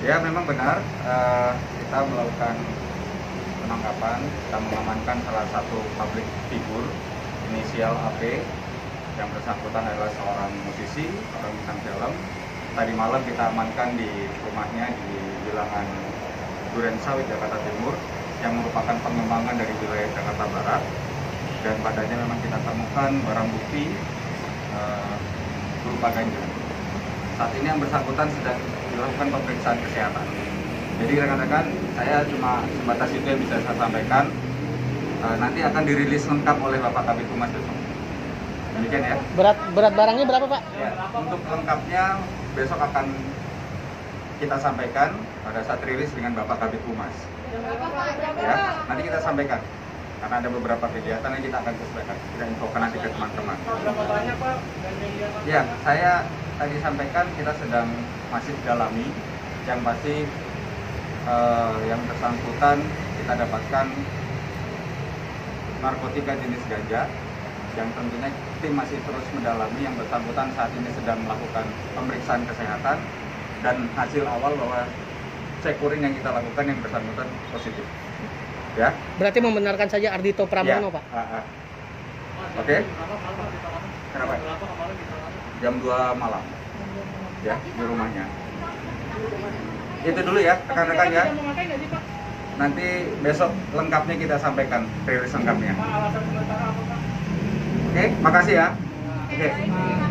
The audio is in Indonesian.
Ya, memang benar, kita melakukan penangkapan, kita mengamankan salah satu public figure inisial AP yang bersangkutan adalah seorang musisi, orang bintang film. Tadi malam kita amankan di rumahnya di Bilangan Durensawit, Jakarta Timur, yang merupakan pengembangan dari wilayah Jakarta Barat. Dan padanya memang kita temukan barang bukti berupa ganja. Saat ini yang bersangkutan sedang dilakukan pemeriksaan kesehatan. Jadi rekan-rekan, saya cuma sebatas itu yang bisa saya sampaikan. Nanti akan dirilis lengkap oleh Bapak Kabid Humas besok. Demikian ya. Berat barangnya berapa, Pak? Ya, untuk lengkapnya besok akan kita sampaikan pada saat rilis dengan Bapak Kabid Humas. Ya, nanti kita sampaikan. Karena ada beberapa kegiatan yang kita akan sesuaikan. Kita infokan nanti ke teman-teman. Berapa banyak, Pak? Ya, saya tadi sampaikan kita sedang masih dalami. Yang pasti yang bersangkutan kita dapatkan narkotika jenis ganja, yang tentunya tim masih terus mendalami. Yang bersangkutan saat ini sedang melakukan pemeriksaan kesehatan, dan hasil awal bahwa cek urin yang kita lakukan yang bersangkutan positif. Ya. Berarti membenarkan saja Ardhito Pramono, Ya. Pak? Oke. Kenapa? Jam 2 malam. Ya, di rumahnya. Itu dulu ya, rekan-rekan ya. Nanti besok lengkapnya kita sampaikan, rilis lengkapnya. Oke, makasih ya. Oke.